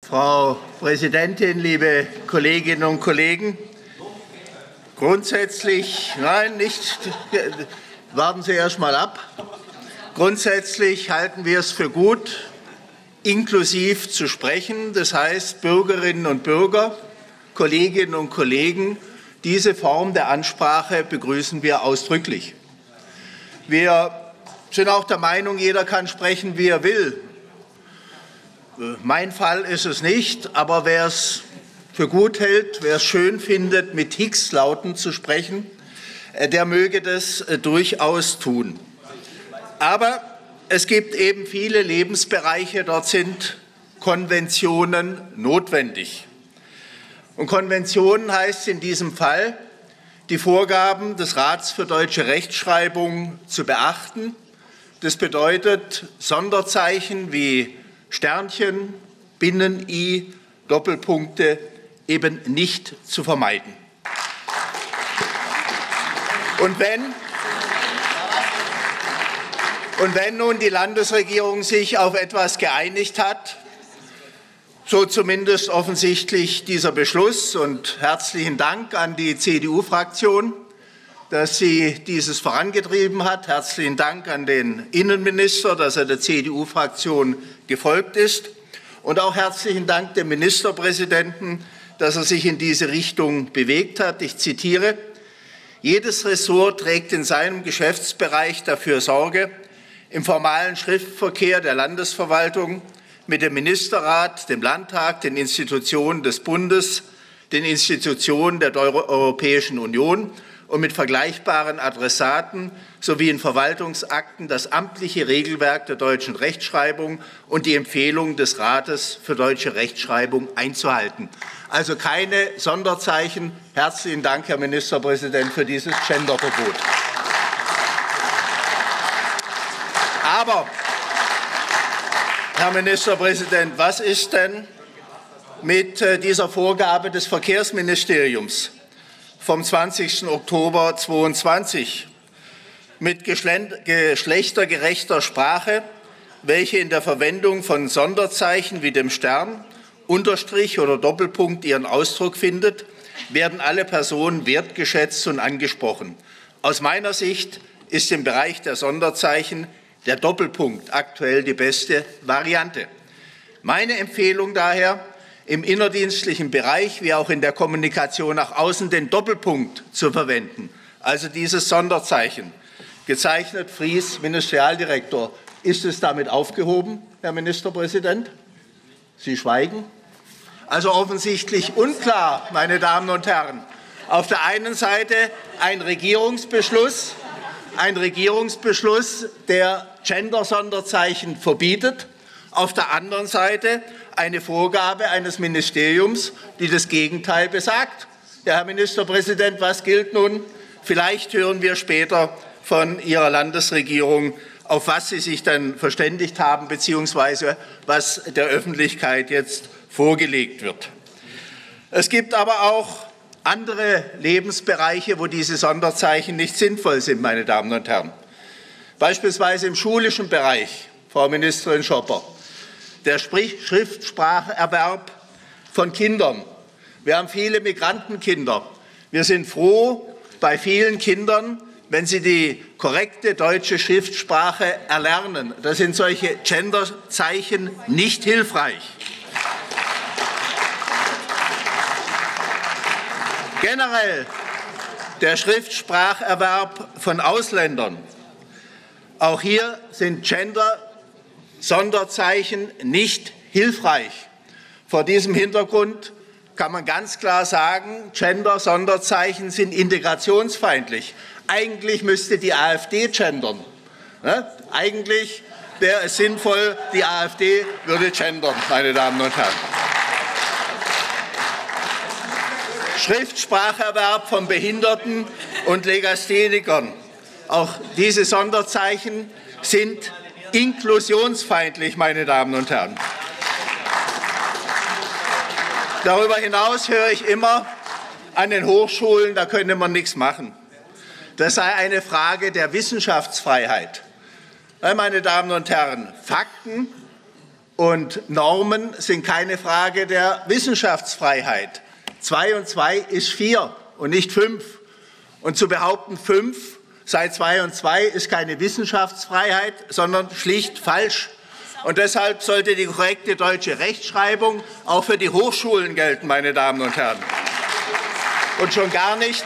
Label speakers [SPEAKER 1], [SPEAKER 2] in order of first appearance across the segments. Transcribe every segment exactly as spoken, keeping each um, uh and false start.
[SPEAKER 1] Frau Präsidentin, liebe Kolleginnen und Kollegen! Grundsätzlich, nein, nicht, warten Sie erst mal ab. Grundsätzlich halten wir es für gut, inklusiv zu sprechen. Das heißt, Bürgerinnen und Bürger, Kolleginnen und Kollegen, diese Form der Ansprache begrüßen wir ausdrücklich. Wir sind auch der Meinung, jeder kann sprechen, wie er will. Mein Fall ist es nicht, aber wer es für gut hält, wer es schön findet, mit Hicks-Lauten zu sprechen, der möge das durchaus tun. Aber es gibt eben viele Lebensbereiche, dort sind Konventionen notwendig. Und Konventionen heißt in diesem Fall, die Vorgaben des Rats für deutsche Rechtschreibung zu beachten. Das bedeutet, Sonderzeichen wie Sternchen, Binnen-I, Doppelpunkte eben nicht zu vermeiden. Und wenn, und wenn nun die Landesregierung sich auf etwas geeinigt hat, so zumindest offensichtlich dieser Beschluss, und herzlichen Dank an die C D U-Fraktion, dass sie dieses vorangetrieben hat. Herzlichen Dank an den Innenminister, dass er der C D U-Fraktion gefolgt ist. Und auch herzlichen Dank dem Ministerpräsidenten, dass er sich in diese Richtung bewegt hat. Ich zitiere: Jedes Ressort trägt in seinem Geschäftsbereich dafür Sorge, im formalen Schriftverkehr der Landesverwaltung mit dem Ministerrat, dem Landtag, den Institutionen des Bundes, den Institutionen der Europäischen Union und mit vergleichbaren Adressaten sowie in Verwaltungsakten das amtliche Regelwerk der deutschen Rechtschreibung und die Empfehlungen des Rates für deutsche Rechtschreibung einzuhalten. Also keine Sonderzeichen. Herzlichen Dank, Herr Ministerpräsident, für dieses Genderverbot. Aber, Herr Ministerpräsident, was ist denn mit dieser Vorgabe des Verkehrsministeriums vom zwanzigsten Oktober zweitausendzweiundzwanzig mit geschlechtergerechter Sprache, welche in der Verwendung von Sonderzeichen wie dem Stern, Unterstrich oder Doppelpunkt ihren Ausdruck findet, werden alle Personen wertgeschätzt und angesprochen. Aus meiner Sicht ist im Bereich der Sonderzeichen der Doppelpunkt aktuell die beste Variante. Meine Empfehlung daher, im innerdienstlichen Bereich wie auch in der Kommunikation nach außen den Doppelpunkt zu verwenden, also dieses Sonderzeichen. Gezeichnet Fries, Ministerialdirektor. Ist es damit aufgehoben, Herr Ministerpräsident? Sie schweigen. Also offensichtlich unklar, meine Damen und Herren. Auf der einen Seite ein Regierungsbeschluss, ein Regierungsbeschluss, der Gender-Sonderzeichen verbietet. Auf der anderen Seite eine Vorgabe eines Ministeriums, die das Gegenteil besagt. Ja, Herr Ministerpräsident, was gilt nun? Vielleicht hören wir später von Ihrer Landesregierung, auf was Sie sich dann verständigt haben, beziehungsweise was der Öffentlichkeit jetzt vorgelegt wird. Es gibt aber auch andere Lebensbereiche, wo diese Sonderzeichen nicht sinnvoll sind, meine Damen und Herren. Beispielsweise im schulischen Bereich, Frau Ministerin Schopper, der Schriftspracherwerb von Kindern. Wir haben viele Migrantenkinder. Wir sind froh bei vielen Kindern, wenn sie die korrekte deutsche Schriftsprache erlernen. Da sind solche Genderzeichen nicht hilfreich. Generell der Schriftspracherwerb von Ausländern. Auch hier sind Gender-Sonderzeichen nicht hilfreich. Vor diesem Hintergrund kann man ganz klar sagen, Gender-Sonderzeichen sind integrationsfeindlich. Eigentlich müsste die AfD gendern. Ne? Eigentlich wäre es sinnvoll, die AfD würde gendern, meine Damen und Herren. Schriftspracherwerb von Behinderten und Legasthenikern. Auch diese Sonderzeichen sind inklusionsfeindlich, meine Damen und Herren. Darüber hinaus höre ich immer an den Hochschulen, da könne man nichts machen. Das sei eine Frage der Wissenschaftsfreiheit. Meine Damen und Herren, Fakten Und Normen sind keine Frage der Wissenschaftsfreiheit. Zwei und zwei ist vier und nicht fünf. Und zu behaupten, fünf sei zwei und zwei ist keine Wissenschaftsfreiheit, sondern schlicht falsch. Und deshalb sollte die korrekte deutsche Rechtschreibung auch für die Hochschulen gelten, meine Damen und Herren. Und schon gar nicht,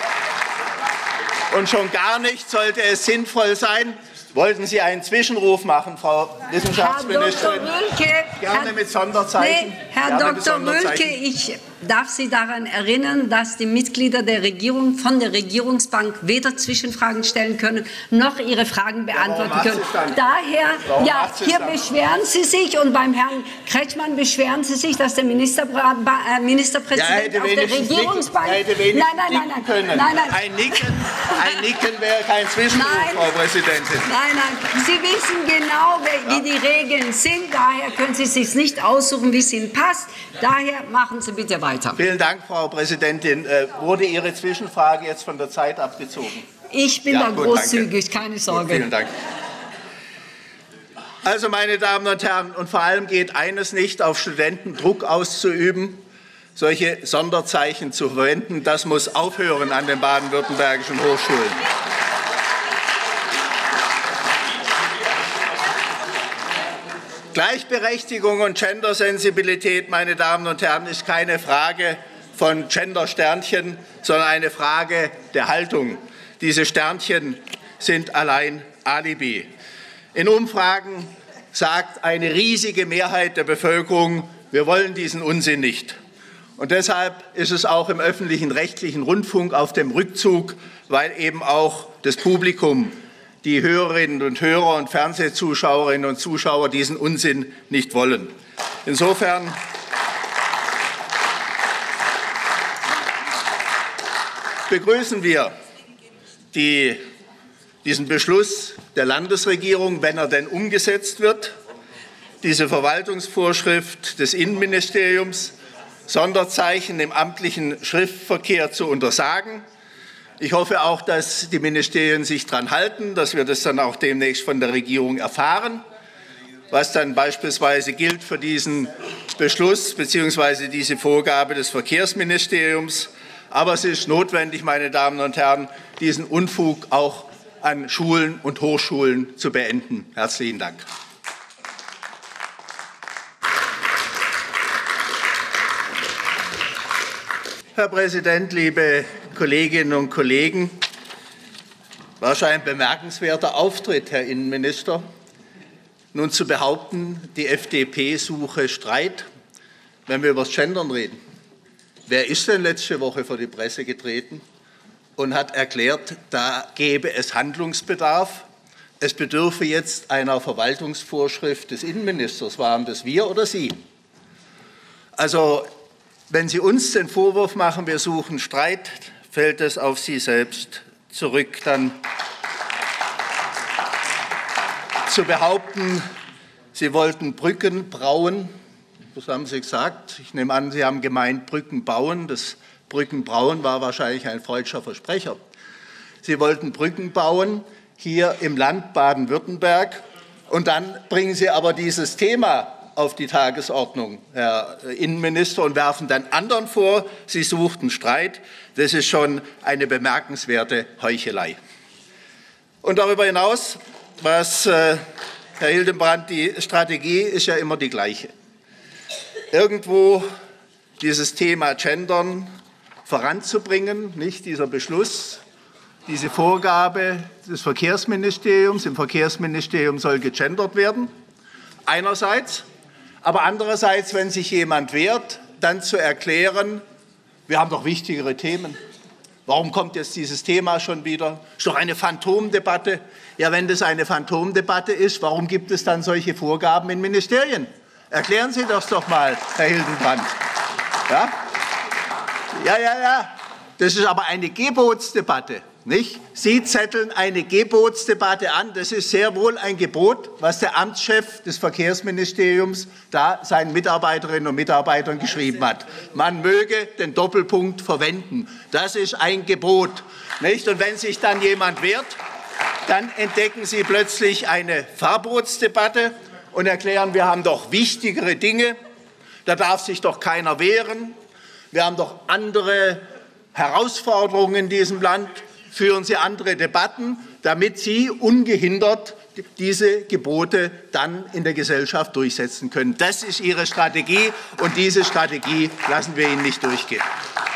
[SPEAKER 1] und schon gar nicht sollte es sinnvoll sein. Wollten Sie einen Zwischenruf machen, Frau Wissenschaftsministerin?
[SPEAKER 2] Herr Doktor Rühlke,
[SPEAKER 1] Gerne
[SPEAKER 2] Herr,
[SPEAKER 1] mit Sonderzeichen.
[SPEAKER 2] Nee, Herr
[SPEAKER 1] Gerne
[SPEAKER 2] Doktor Rühlke, ich darf Sie daran erinnern, dass die Mitglieder der Regierung von der Regierungsbank weder Zwischenfragen stellen können, noch ihre Fragen beantworten
[SPEAKER 1] ja,
[SPEAKER 2] können. Daher,
[SPEAKER 1] warum
[SPEAKER 2] ja, hier dann? beschweren Sie sich und beim Herrn Kretschmann beschweren Sie sich, dass der Minister, äh, Ministerpräsident
[SPEAKER 1] ja,
[SPEAKER 2] auf der Regierungsbank...
[SPEAKER 1] Nicken,
[SPEAKER 2] nein, nein, nein, nein,
[SPEAKER 1] können.
[SPEAKER 2] nein, nein.
[SPEAKER 1] Ein Nicken, ein Nicken wäre kein Zwischenruf, nein, Frau Präsidentin.
[SPEAKER 2] Nein, nein, Sie wissen genau, wie die Regeln sind. Daher können Sie es sich nicht aussuchen, wie es Ihnen passt. Daher machen Sie bitte weiter.
[SPEAKER 1] Vielen Dank, Frau Präsidentin. Äh, wurde Ihre Zwischenfrage jetzt von der Zeit abgezogen?
[SPEAKER 2] Ich bin ja, da gut, großzügig, danke. Keine Sorge.
[SPEAKER 1] Gut, vielen Dank. Also, meine Damen und Herren, und vor allem geht eines nicht, auf Studenten Druck auszuüben, solche Sonderzeichen zu verwenden. Das muss aufhören an den baden-württembergischen Hochschulen. Gleichberechtigung und Gendersensibilität, meine Damen und Herren, ist keine Frage von Gendersternchen, sondern eine Frage der Haltung. Diese Sternchen sind allein Alibi. In Umfragen sagt eine riesige Mehrheit der Bevölkerung, wir wollen diesen Unsinn nicht. Und deshalb ist es auch im öffentlichen rechtlichen Rundfunk auf dem Rückzug, weil eben auch das Publikum, die Hörerinnen und Hörer und Fernsehzuschauerinnen und Zuschauer diesen Unsinn nicht wollen. Insofern begrüßen wir die, diesen Beschluss der Landesregierung, wenn er denn umgesetzt wird, diese Verwaltungsvorschrift des Innenministeriums, Sonderzeichen im amtlichen Schriftverkehr zu untersagen. Ich hoffe auch, dass die Ministerien sich daran halten, dass wir das dann auch demnächst von der Regierung erfahren, was dann beispielsweise gilt für diesen Beschluss bzw. diese Vorgabe des Verkehrsministeriums. Aber es ist notwendig, meine Damen und Herren, diesen Unfug auch an Schulen und Hochschulen zu beenden. Herzlichen Dank. Herr Präsident, liebe Kolleginnen und Kollegen! Wahrscheinlich ein bemerkenswerter Auftritt, Herr Innenminister, nun zu behaupten, die F D P suche Streit, wenn wir über das Gendern reden. Wer ist denn letzte Woche vor die Presse getreten und hat erklärt, da gäbe es Handlungsbedarf, es bedürfe jetzt einer Verwaltungsvorschrift des Innenministers? Waren das wir oder Sie? Also, wenn Sie uns den Vorwurf machen, wir suchen Streit, fällt es auf Sie selbst zurück. Dann zu behaupten, Sie wollten Brücken brauen, was haben Sie gesagt? Ich nehme an, Sie haben gemeint Brücken bauen. Das Brückenbrauen war wahrscheinlich ein freudscher Versprecher. Sie wollten Brücken bauen hier im Land Baden-Württemberg und dann bringen Sie aber dieses Thema auf die Tagesordnung, Herr Innenminister, und werfen dann anderen vor, sie suchten Streit. Das ist schon eine bemerkenswerte Heuchelei. Und darüber hinaus, was, äh, Herr Hildenbrand, die Strategie ist ja immer die gleiche. Irgendwo dieses Thema Gendern voranzubringen, nicht dieser Beschluss, diese Vorgabe des Verkehrsministeriums. Im Verkehrsministerium soll gegendert werden, einerseits. Aber andererseits, wenn sich jemand wehrt, dann zu erklären, wir haben doch wichtigere Themen. Warum kommt jetzt dieses Thema schon wieder? Ist doch eine Phantomdebatte. Ja, wenn das eine Phantomdebatte ist, warum gibt es dann solche Vorgaben in Ministerien? Erklären Sie das doch mal, Herr Hildenbrand. Ja, ja, ja. ja. Das ist aber eine Gebotsdebatte. Nicht? Sie zetteln eine Gebotsdebatte an. Das ist sehr wohl ein Gebot, was der Amtschef des Verkehrsministeriums da seinen Mitarbeiterinnen und Mitarbeitern geschrieben hat. Man möge den Doppelpunkt verwenden. Das ist ein Gebot. Nicht? Und wenn sich dann jemand wehrt, dann entdecken Sie plötzlich eine Verbotsdebatte. und erklären, wir haben doch wichtigere Dinge, da darf sich doch keiner wehren, wir haben doch andere Herausforderungen in diesem Land, führen Sie andere Debatten, damit Sie ungehindert diese Gebote dann in der Gesellschaft durchsetzen können. Das ist Ihre Strategie, und diese Strategie lassen wir Ihnen nicht durchgehen.